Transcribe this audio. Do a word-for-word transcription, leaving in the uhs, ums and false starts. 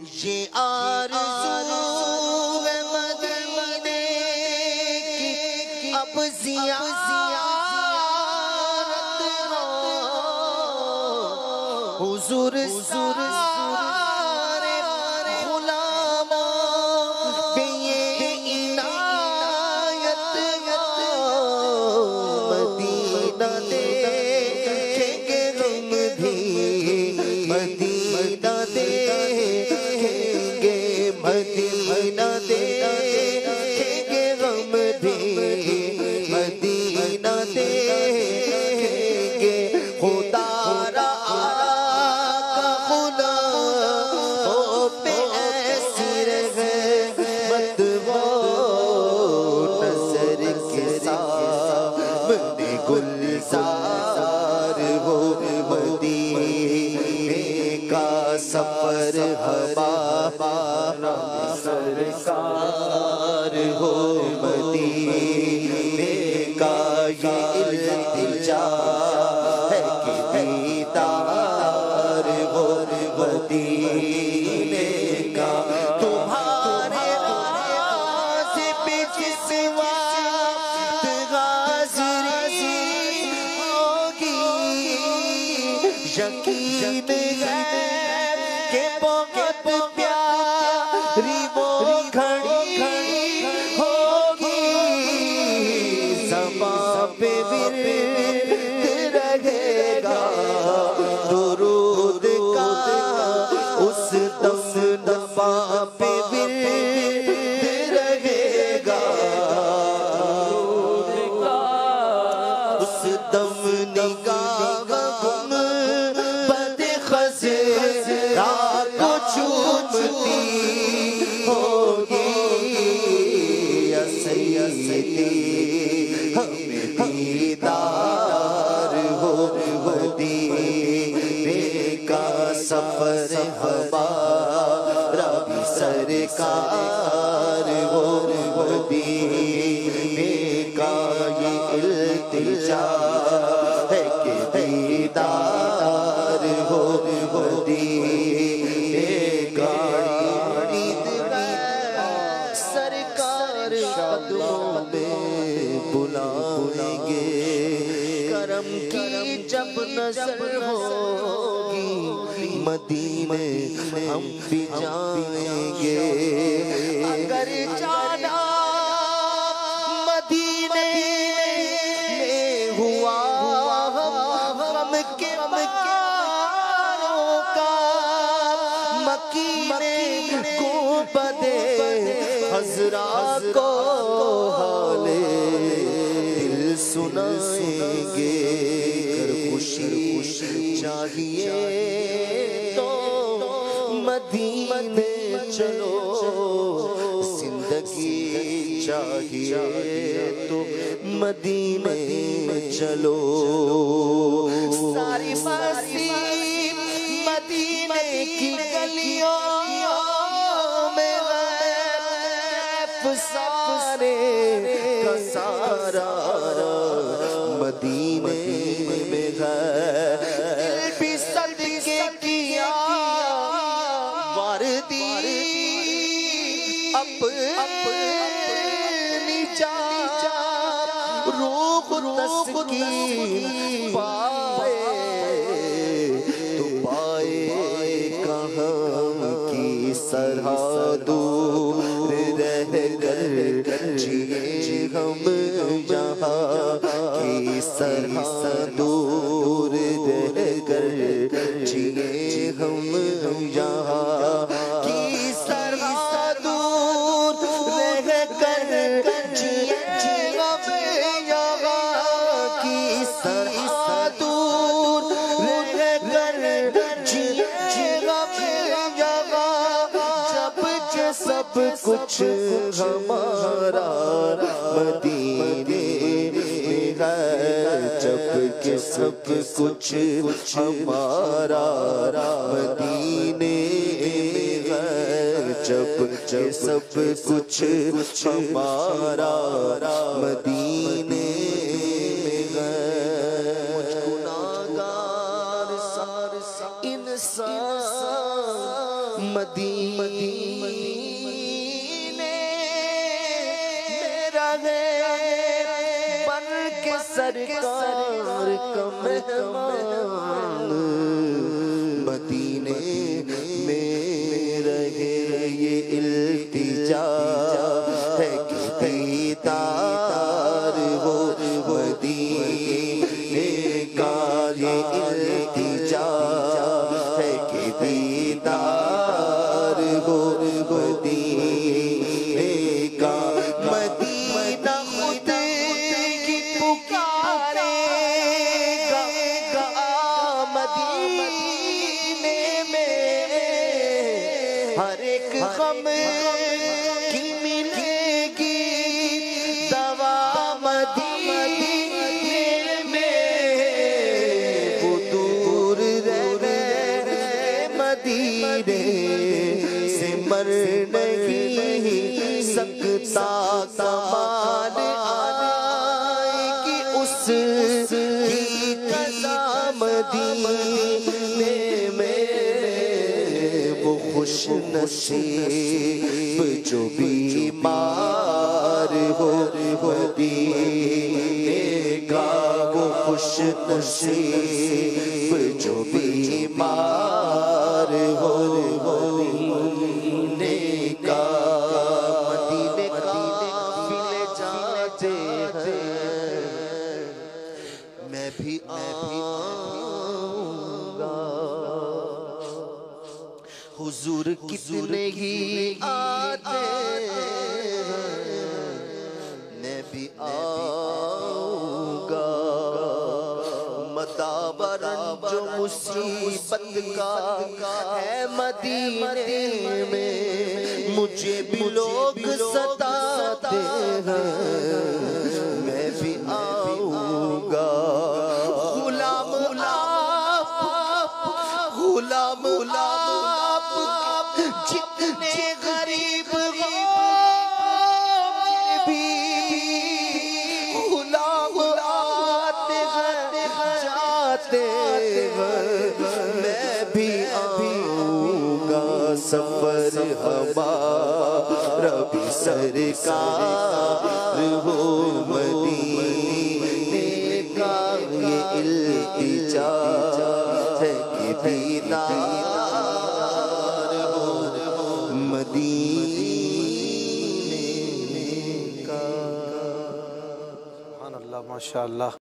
یہ آرزو ہے مدینے کی اب زیارت ہو حضور سارے غلاموں پہ یہ عنایت ہو مدینہ دیکھیں گے غم بھی مدینہ دیکھیں گے مدینہ دیکھیں گے غم بھی مدینہ دیکھیں گے خدا را کا غلام پہ ایسی رحمت وہ نظر کے سامنے گلزار ہو مدینے کا سفر ہمارا سرکار ہو مدینے کا یہ التجا ہے کہ دیدار ہو مدینے کا تمہارے راز پہ جس وقت حاضری ہوگی یقین ہے کہ بہت پیاری وہ گھڑی ہوگی زباں پہ ورد رہے گا درود کا اس دم زباں پہ ورد رہے گا اس دم نگاہ گم بد خزرا کو چومتی ہوگی یا سیدی ہمیں دیدار ہو مدینے کا سفر ہمارا بھی سرکار ہو مدینے کا یہ التجا ہے کہ دیدار ہو مدینے کا سرکار قدموں میں بلائیں گے کرم کی جب نظر ہوگی مدینے ہم بھی جائیں گے اگر جانا مدینے میں ہوا غم کے مکاروں کا مکینے کو بدے حضرات کو حال دل سنائیں گے کر خوشی چاہیے تو مدینے چلو زندگی چاہیے تو مدینے چلو ساری مستی مدینے کی گلیوں میں سارے کا سارا مدینے میں ہے دل بھی صدقے کیا واردی اپنی جا روح تسکین پائے تو پائے کہاں کی سرحدوں رہ کر جیے ہم یہاں کی سرحدوں رہ کر جیے ہم یہاں کی سرحدوں رہ کر جیے ہم یہاں کی سرحدوں رہ کر جیے ہم یہاں سب کچھ ہمارا مدینے میں ہے جب کہ سب کچھ ہمارا مدینے میں ہے جب کہ سب کچھ ہمارا مدینے میں ہے گناہگار انسان مدینے میرا ہے بن کے سرکار کا مہمان مدینے میں رہے یہ التجا ہے کہ دیدار ہو مدینے کا یہ التجا ہے کہ دیدار ہو مدینے کا مدینہ خود کی پکارے گا مدینے میں ہر ایک غم کی ملے گی دوا مدینے میں وہ دور رہے مدینے سے مر نہیں سکتا کمال آئے گی اس کی قضا مدینے میں وہ خوش نصیب جو بیمار ہو مدینے کا وہ خوش نصیب جو بیمار ہو مدینے کا مدینے قافلے جاتے ہیں میں بھی آؤں گا حضور کتنے ہی آتے ہیں میں بھی آؤں گا مدابرن جو مصیبت کا ہے مدینے میں مجھے بھی لوگ ستاتے ہیں میں بھی آؤں گا غلام آپ غلام آپ جتنے غریب ہو بھی غلام آتے ہیں جاتے ہیں میں بھی آؤں گا سفر ہمارا بھی سرکار ہو مدینے کا یہ التجا ہے کہ دیدار ہو مدینے کا۔ سبحان اللہ، ماشاءاللہ۔